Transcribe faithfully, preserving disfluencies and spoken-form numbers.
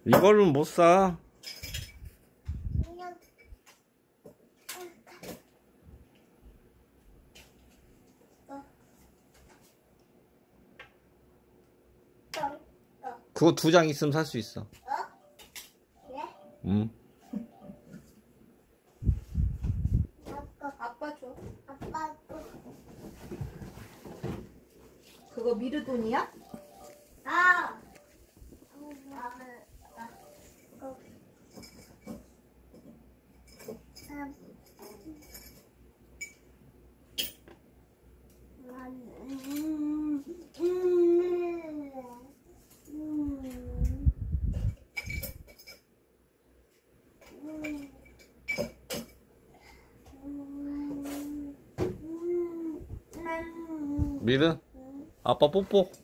이걸로는 못 사. 그거 두 장 있으면 살 수 있어. 어? 그래? 응. 아빠, 아빠 줘. 아빠 또. 그거 미르 돈이야? 아. 나는 나. 어. 음. 음. 미르? 아빠 뽀뽀.